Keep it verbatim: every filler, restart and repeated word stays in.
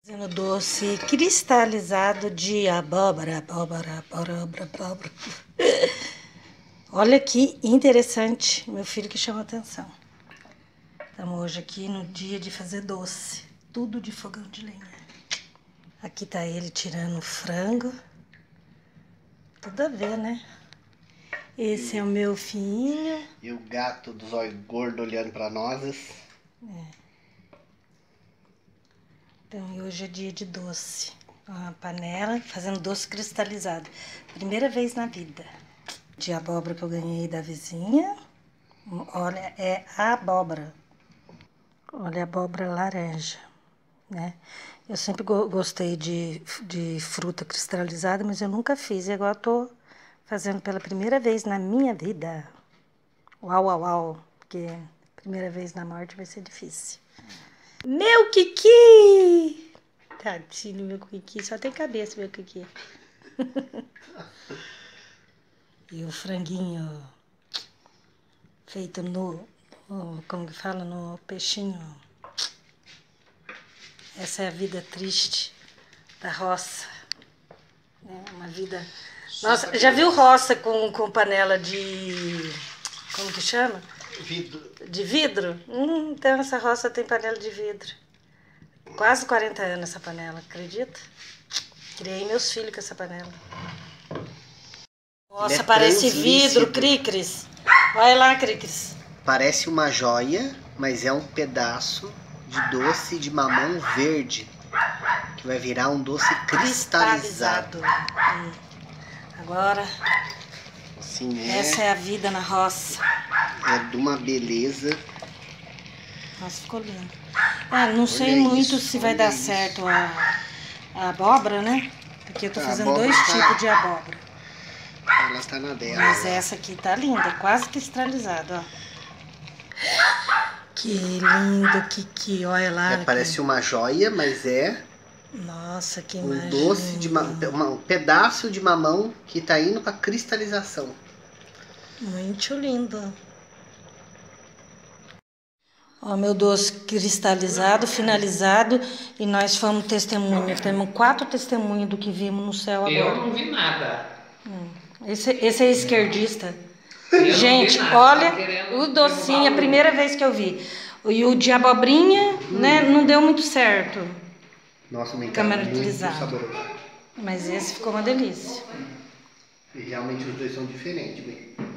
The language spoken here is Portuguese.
Fazendo doce cristalizado de abóbora, abóbora, abóbora, abóbora. Olha que interessante, meu filho que chama atenção. Estamos hoje aqui no dia de fazer doce, tudo de fogão de lenha. Aqui tá ele tirando o frango, tudo a ver, né? Esse é o meu filhinho. E o gato dos olhos gordos olhando pra nós. É. Então, e hoje é dia de doce. Uma panela fazendo doce cristalizado. Primeira vez na vida. De abóbora que eu ganhei da vizinha. Olha, é a abóbora. Olha a abóbora laranja, né? Eu sempre go gostei de, de fruta cristalizada, mas eu nunca fiz. E agora eu tô fazendo pela primeira vez na minha vida. Uau, uau, uau. Porque primeira vez na morte vai ser difícil. Meu Kiki! Tadinho, meu Kiki. Só tem cabeça, meu Kiki. E o franguinho feito no, no... Como que fala? No peixinho. Essa é a vida triste da roça. É uma vida... Nossa, já viu roça com, com panela de... Como que chama? Vidro. De vidro? Hum, então essa roça tem panela de vidro. Quase quarenta anos essa panela, acredita? Criei meus filhos com essa panela. Nossa, é parece vidro, Cricris. Olha lá, Cricris. Parece uma joia, mas é um pedaço de doce de mamão verde. Que vai virar um doce cristalizado. cristalizado. Hum. Agora, assim é, essa é a vida na roça. É de uma beleza. Nossa, ficou lindo. Ah, não olha sei muito isso, se vai dar isso. certo a, a abóbora, né? Porque eu tô A fazendo dois tá, tipos de abóbora. Ela tá na dela. Mas essa aqui tá linda, quase cristalizada, ó. Que lindo, Kiki, olha lá. É, parece uma joia, mas é... Nossa, que um imagem. doce de ma... um pedaço de mamão que tá indo pra cristalização. Muito lindo. Ó, meu doce cristalizado, finalizado, e nós fomos testemunha. Temos quatro testemunhas do que vimos no céu agora. Eu não vi nada. Hum. Esse, esse é esquerdista. Eu Gente, nada, olha tá o docinho, a primeira vez que eu vi. E o de abobrinha, hum. né, não deu muito certo. Nossa, me câmera muito utilizada. saboroso. Mas esse ficou uma delícia. E realmente os dois são diferentes, bem.